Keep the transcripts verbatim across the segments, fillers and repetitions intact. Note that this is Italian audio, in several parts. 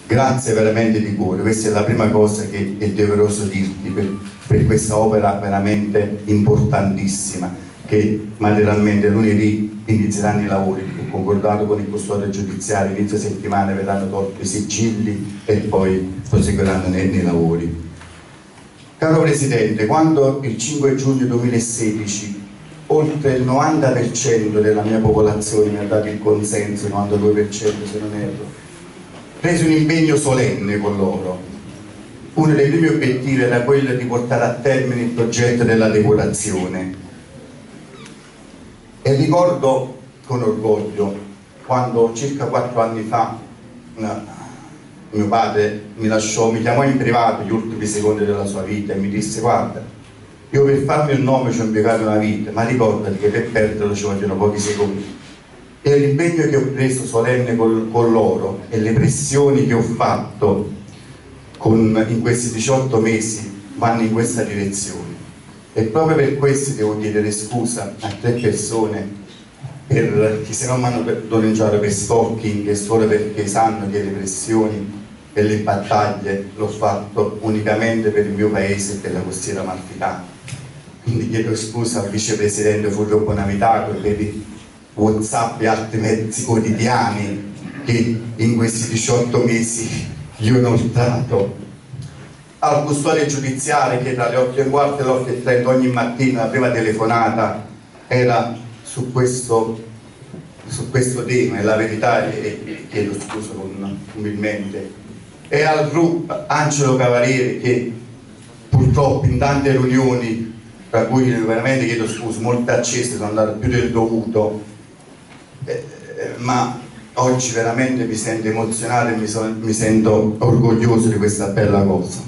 grazie veramente di cuore, questa è la prima cosa che è doveroso dirti per, per questa opera veramente importantissima, che materialmente lunedì inizieranno i lavori, ho concordato con il custode giudiziario, inizio settimana verranno tolti i sigilli e poi proseguiranno nei, nei lavori. Caro Presidente, quando il cinque giugno duemilasedici oltre il novanta per cento della mia popolazione mi ha dato il consenso, il novantadue per cento se non erro, presi un impegno solenne con loro. Uno dei primi obiettivi era quello di portare a termine il progetto della depurazione. E ricordo con orgoglio quando circa quattro anni fa una, mio padre mi lasciò, mi chiamò in privato gli ultimi secondi della sua vita e mi disse: guarda, io per farmi un nome ci ho impiegato una vita, ma ricordati che per perderlo ci vogliono pochi secondi. E l'impegno che ho preso solenne con, con loro e le pressioni che ho fatto con, in questi diciotto mesi vanno in questa direzione. E proprio per questo devo chiedere scusa a tre persone per chi se non mi hanno denunciato per stalking, e solo perché sanno che le pressioni e le battaglie l'ho fatto unicamente per il mio paese e per la costiera amalfitana. Quindi chiedo scusa al vicepresidente Fulvio Bonavitaco per i WhatsApp e altri mezzi quotidiani che in questi diciotto mesi gli ho inoltrato, al custode giudiziario che tra le otto e un quarto e le otto e trenta ogni mattina la prima telefonata era su questo, su questo tema, e la verità, e chiedo scusa umilmente, e al R U P Angelo Cavalieri che purtroppo in tante riunioni, tra cui veramente chiedo scusa, molte accese, sono andato più del dovuto, eh, ma oggi veramente mi sento emozionato e mi, so, mi sento orgoglioso di questa bella cosa.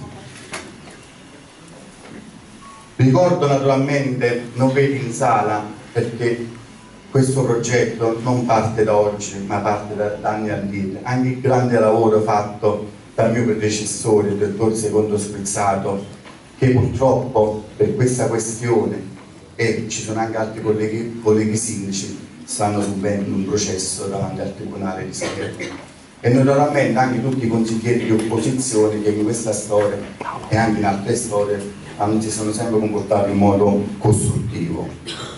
Ricordo naturalmente, non vedi in sala, perché questo progetto non parte da oggi, ma parte da, da anni addietro. Anche il grande lavoro fatto dal mio predecessore, il dottor Secondo Sprizzato, che purtroppo per questa questione, e ci sono anche altri colleghi, colleghi sindaci, stanno subendo un processo davanti al Tribunale di Salerno. E naturalmente anche tutti i consiglieri di opposizione che in questa storia e anche in altre storie hanno, si sono sempre comportati in modo costruttivo.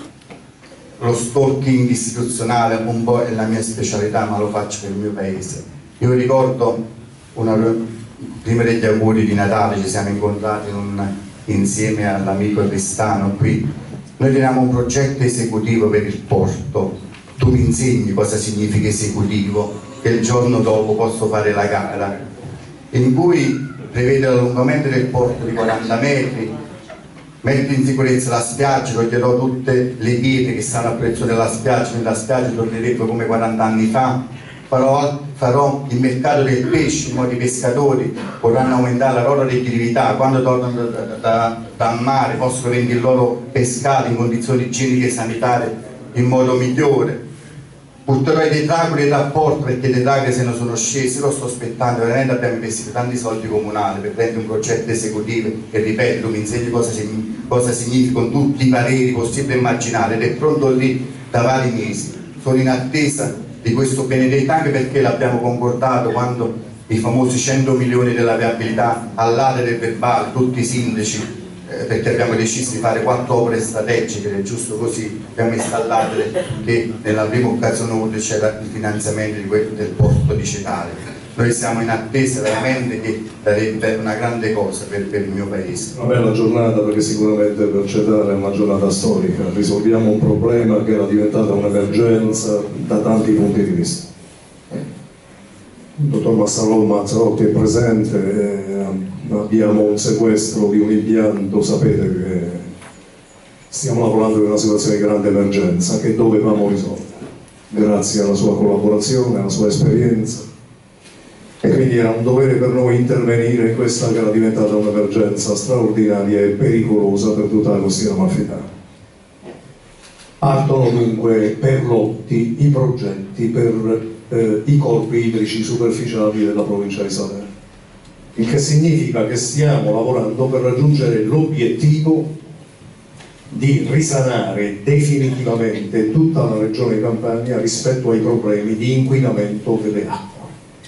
Lo stalking istituzionale un po' è la mia specialità, ma lo faccio per il mio paese. Io ricordo una prima degli auguri di Natale, ci siamo incontrati in un, insieme all'amico Tristano qui. Noi teniamo un progetto esecutivo per il porto. Tu mi insegni cosa significa esecutivo, che il giorno dopo posso fare la gara, in cui prevede l'allungamento del porto di quaranta metri, metto in sicurezza la spiaggia, toglierò tutte le pietre che stanno a prezzo della spiaggia, quindi la spiaggia tornerebbe come quaranta anni fa, farò, farò il mercato del pesce, in modo che i pescatori vorranno aumentare la loro redditività, quando tornano da, da, dal mare possono vendere il loro pescato in condizioni igieniche e sanitarie in modo migliore. Porterò i detragoli in rapporto, perché i detragoli se ne sono scesi, lo sto aspettando, veramente abbiamo investito tanti soldi comunali per prendere un progetto esecutivo e ripeto, mi insegni cosa, cosa significano tutti i pareri possibili e immaginare, ed è pronto lì da vari mesi. Sono in attesa di questo benedetto, anche perché l'abbiamo concordato quando i famosi cento milioni della viabilità all'area del verbale, tutti i sindaci, eh, perché abbiamo deciso di fare quattro opere strategiche, ed è giusto così, abbiamo installato che nella prima occasione c'era il finanziamento di quel, del porto di Cetale. Noi siamo in attesa veramente, che sarebbe una grande cosa per, per il mio paese. Una bella giornata, perché sicuramente per Cetale è una giornata storica, risolviamo un problema che era diventata un'emergenza da tanti punti di vista. Il dottor Massaro Mazzarotti è presente, eh, abbiamo un sequestro di un impianto, sapete che stiamo lavorando in una situazione di grande emergenza che dovevamo risolvere, grazie alla sua collaborazione, alla sua esperienza, e quindi era un dovere per noi intervenire in questa che era diventata un'emergenza straordinaria e pericolosa per tutta la costiera amalfitana. Partono dunque per lotti i progetti per eh, i corpi idrici superficiali della provincia di Salerno, il che significa che stiamo lavorando per raggiungere l'obiettivo di risanare definitivamente tutta la regione Campania rispetto ai problemi di inquinamento delle acque.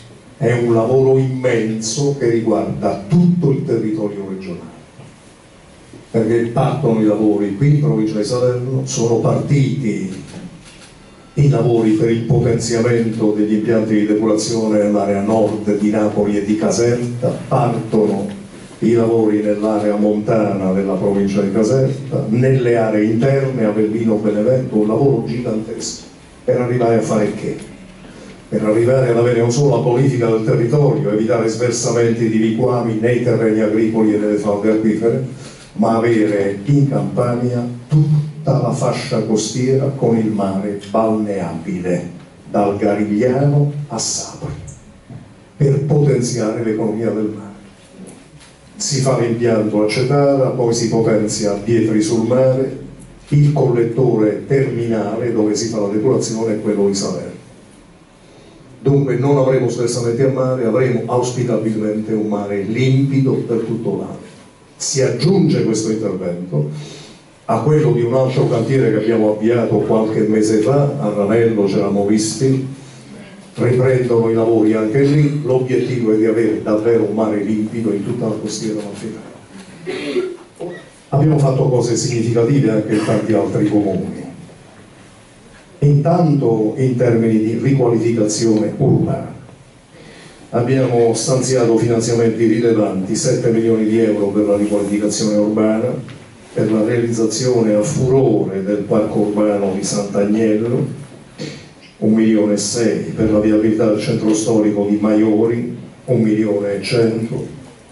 è un lavoro immenso che riguarda tutto il territorio regionale, perché partono i lavori qui in provincia di Salerno, sono partiti i lavori per il potenziamento degli impianti di depurazione nell'area nord di Napoli e di Caserta, partono i lavori nell'area montana della provincia di Caserta, nelle aree interne, Avellino, Benevento, un lavoro gigantesco per arrivare a fare che? Per arrivare ad avere non solo la bonifica del territorio, evitare sversamenti di liquami nei terreni agricoli e nelle falde acquifere, ma avere in Campania tutta la fascia costiera con il mare balneabile, dal Garigliano a Sapri, per potenziare l'economia del mare. Si fa l'impianto a Cetara, poi si potenzia a Pietri sul Mare, il collettore terminale dove si fa la depurazione è quello di Salerno. Dunque non avremo sversamenti a mare, avremo auspicabilmente un mare limpido per tutto l'anno. Si aggiunge questo intervento a quello di un altro cantiere che abbiamo avviato qualche mese fa, a Ranello ci eravamo visti, riprendono i lavori anche lì, l'obiettivo è di avere davvero un mare limpido in tutta la costiera amalfitana. Abbiamo fatto cose significative anche in tanti altri comuni. Intanto in termini di riqualificazione urbana abbiamo stanziato finanziamenti rilevanti, sette milioni di euro per la riqualificazione urbana, per la realizzazione a furore del parco urbano di Sant'Agnello, un milione e sei per la viabilità del centro storico di Maiori, un milione e cento,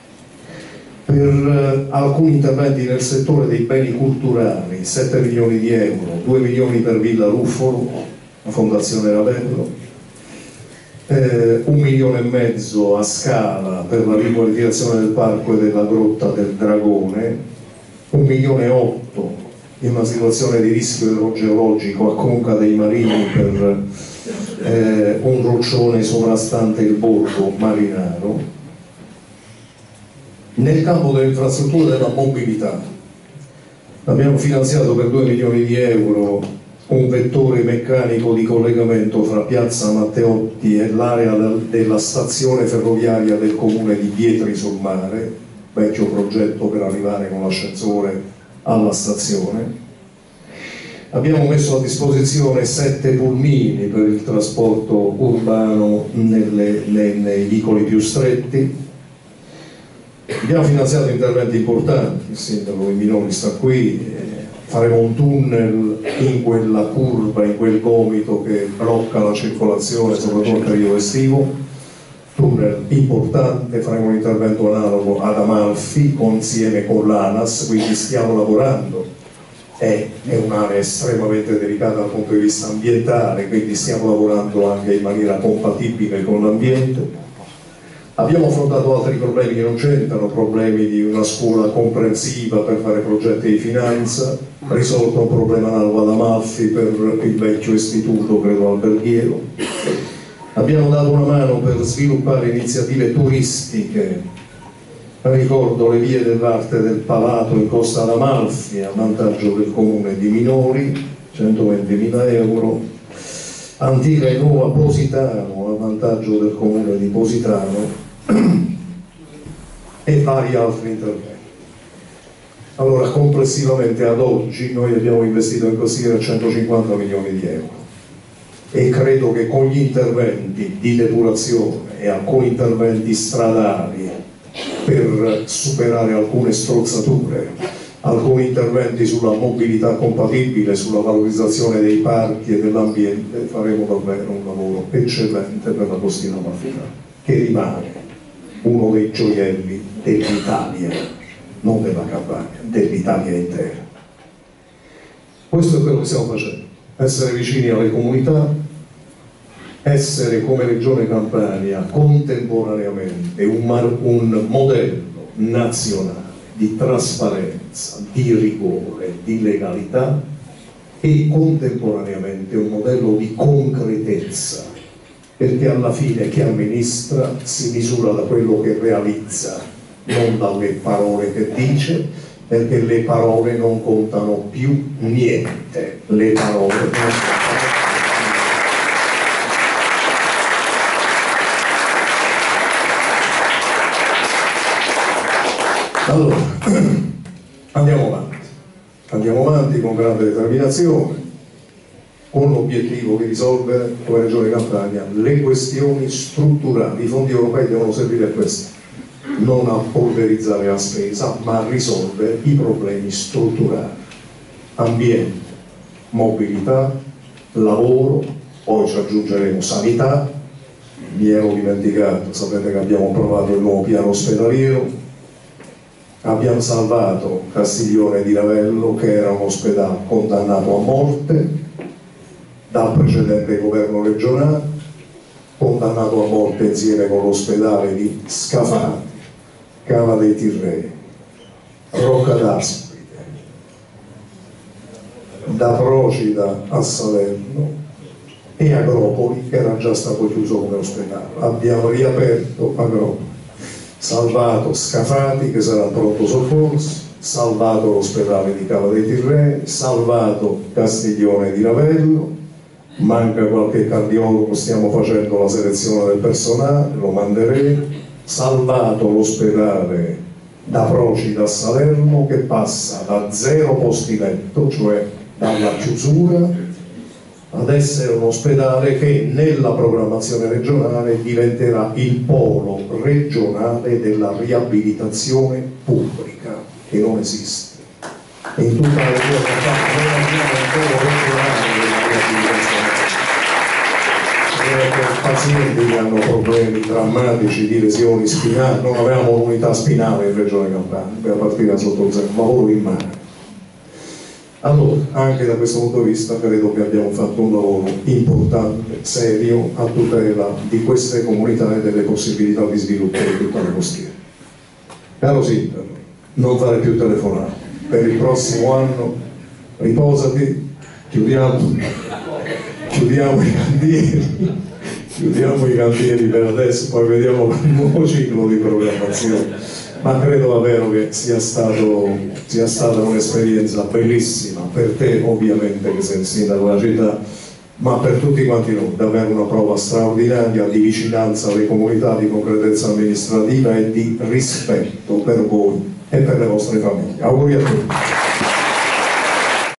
per alcuni interventi nel settore dei beni culturali, sette milioni di euro, due milioni per Villa Ruffolo, la Fondazione Ravello, eh, un milione e mezzo a Scala per la riqualificazione del parco e della grotta del Dragone, un milione e otto in una situazione di rischio idrogeologico a Conca dei Marini per eh, un roccione sovrastante il borgo Marinaro. Nel campo delle infrastrutture e della mobilità abbiamo finanziato per due milioni di euro un vettore meccanico di collegamento fra Piazza Matteotti e l'area della stazione ferroviaria del comune di Pietri sul Mare, vecchio progetto per arrivare con l'ascensore alla stazione. Abbiamo messo a disposizione sette pulmini per il trasporto urbano nelle, nei, nei vicoli più stretti. Abbiamo finanziato interventi importanti, il sindaco di Minori sta qui, eh, faremo un tunnel in quella curva, in quel gomito che blocca la circolazione soprattutto nel periodo estivo, tunnel importante, faremo un intervento analogo ad Amalfi insieme con l'ANAS, quindi stiamo lavorando, è, è un'area estremamente delicata dal punto di vista ambientale, quindi stiamo lavorando anche in maniera compatibile con l'ambiente. Abbiamo affrontato altri problemi che non c'entrano, problemi di una scuola comprensiva per fare progetti di finanza, risolto un problema analogo ad Amalfi per il vecchio istituto, credo alberghiero. Abbiamo dato una mano per sviluppare iniziative turistiche, ricordo le vie dell'arte del Palato in Costa d'Amalfi a vantaggio del comune di Minori, centoventimila euro, Antica e Nuova Positano a vantaggio del comune di Positano e vari altri interventi. Allora complessivamente ad oggi noi abbiamo investito in costiera centocinquanta milioni di euro e credo che con gli interventi di depurazione e alcuni interventi stradali per superare alcune strozzature, alcuni interventi sulla mobilità compatibile, sulla valorizzazione dei parchi e dell'ambiente, faremo davvero un lavoro eccellente per la costiera amalfitana, che rimane uno dei gioielli dell'Italia, non della Campania, dell'Italia intera. Questo è quello che stiamo facendo, essere vicini alle comunità, essere come Regione Campania contemporaneamente un, un modello nazionale di trasparenza, di rigore, di legalità e contemporaneamente un modello di concretezza, perché alla fine chi amministra si misura da quello che realizza, non dalle parole che dice, perché le parole non contano più niente, le parole non contano. Allora, andiamo avanti, andiamo avanti con grande determinazione, con l'obiettivo di risolvere come Regione Campania le questioni strutturali. I fondi europei devono servire a questo, non a polverizzare la spesa, ma a risolvere i problemi strutturali: ambiente, mobilità, lavoro, poi ci aggiungeremo sanità. Mi ero dimenticato, sapete che abbiamo approvato il nuovo piano ospedaliero, abbiamo salvato Castiglione di Ravello, che era un ospedale condannato a morte dal precedente governo regionale, condannato a morte insieme con l'ospedale di Scafati, Cava dei Tirreni, Rocca d'Aspide, da Procida a Salerno e Agropoli, che era già stato chiuso come ospedale. Abbiamo riaperto Agropoli, salvato Scafati, che sarà pronto soccorso, salvato l'ospedale di Cava dei Tirreni, salvato Castiglione di Ravello. Manca qualche cardiologo, stiamo facendo la selezione del personale, lo manderemo. Salvato l'ospedale da Procida a Salerno, che passa da zero posti letto, cioè dalla chiusura, ad essere un ospedale che nella programmazione regionale diventerà il polo regionale della riabilitazione pubblica, che non esiste. E in tutta la regione non abbiamo il polo regionale della riabilitazione. Per pazienti che hanno problemi drammatici di lesioni spinali, non avevamo un'unità spinale in Regione Campania, per partire sotto zero, lavoro in mano. Allora, anche da questo punto di vista credo che abbiamo fatto un lavoro importante, serio, a tutela di queste comunità e delle possibilità di sviluppo di tutta la costiera. Caro sindaco, non fare più telefonate, per il prossimo anno riposati, chiudiamo, chiudiamo i cantieri, chiudiamo i cantieri per adesso, poi vediamo il nuovo ciclo di programmazione. Ma credo davvero che sia, stato, sia stata un'esperienza bellissima per te, ovviamente, che sei il sindaco della città, ma per tutti quanti noi, davvero una prova straordinaria di vicinanza alle comunità, di concretezza amministrativa e di rispetto per voi e per le vostre famiglie. Auguri a tutti.